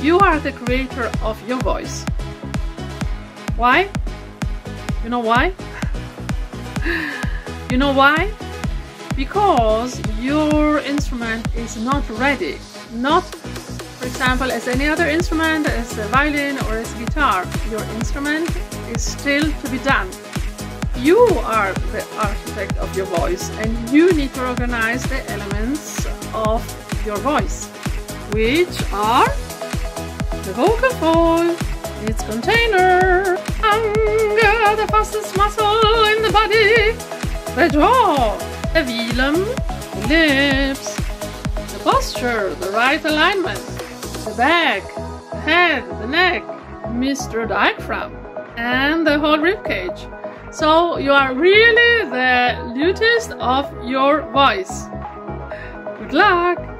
You are the creator of your voice. Why? You know why? You know why? Because your instrument is not ready. Not, for example, as any other instrument, as a violin or as a guitar. Your instrument is still to be done. You are the architect of your voice, and you need to organize the elements of your voice, which are the vocal fold, its container, anger, the fastest muscle in the body, the jaw, the velum, the lips, the posture, the right alignment, the back, the head, the neck, Mr. Diaphragm, and the whole rib cage. So you are really the lutist of your voice. Good luck!